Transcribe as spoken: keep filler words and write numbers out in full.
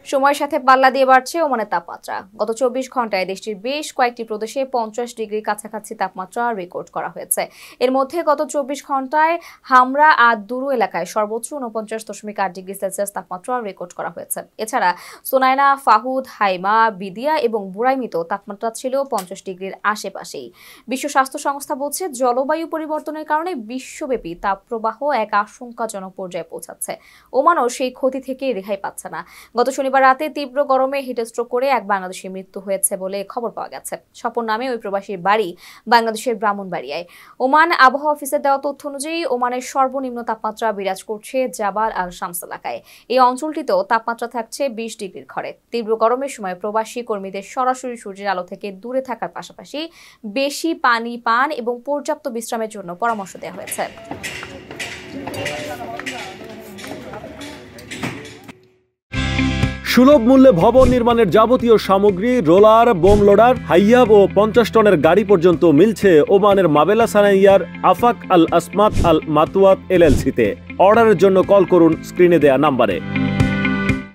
সময়ের সাথে পাল্লা দিয়ে বাড়ছে ওমানের তাপমাত্রা। গত চব্বিশ ঘন্টায় দেশটির বেশ কয়েকটি প্রদেশে পঞ্চাশ ডিগ্রির কাছাকাছি তাপমাত্রা রেকর্ড করা হয়েছে। এর মধ্যে গত চব্বিশ ঘন্টায় হামরা আর দুরু এলাকায় সর্বোচ্চ উনপঞ্চাশ দশমিক আট ডিগ্রি সেলসিয়াস তাপমাত্রা রেকর্ড করা হয়েছে। এছাড়া সোনাইনা, ফাহুদ, হাইমা, বিদিয়া এবং বুরাইমিতো তাপমাত্রা ছিল পঞ্চাশ ডিগ্রির আশেপাশেই। বিশ্ব স্বাস্থ্য সংস্থা বলছে, জলবায়ু পরিবর্তনের কারণে বিশ্বব্যাপী তাপপ্রবাহ এক আশঙ্কাজনক পর্যায়ে পৌঁছাচ্ছে। ওমানও সেই ক্ষতি থেকে রেহাই পাচ্ছে না। গত শনিবার রাতে তীব্র গরমে হিটস্ট্রোক করে এক বাংলাদেশির মৃত্যু হয়েছে বলে খবর পাওয়া গেছে। স্বপন নামে ওই প্রবাসীর বাড়ি বাংলাদেশের ব্রাহ্মণবাড়িয়ায়। ওমান আবহাওয়া অফিসের দেওয়া তথ্য অনুযায়ী ওমানের সর্বনিম্ন তাপমাত্রা বিরাজ করছে জাবাল আল শামস এলাকায়। এই অঞ্চলটিতেও তাপমাত্রা থাকছে বিশ ডিগ্রির ঘরে। তীব্র গরমের সময় প্রবাসী কর্মীদের সরাসরি সূর্যের আলো থেকে দূরে থাকার পাশাপাশি বেশি পানি পান এবং পর্যাপ্ত বিশ্রামের জন্য পরামর্শ দেওয়া হয়েছে। সুলভ মূল্যে ভবন নির্মাণের যাবতীয় সামগ্রী, রোলার, বোম লোডার, হাইয়াব ও পঞ্চাশ টনের গাড়ি পর্যন্ত মিলছে ওমানের মাবেলা সানাইয়ার আফাক আল আসমাত আল মাতুয়াত এলএলসিতে। অর্ডারের জন্য কল করুন স্ক্রিনে দেয়া নাম্বারে।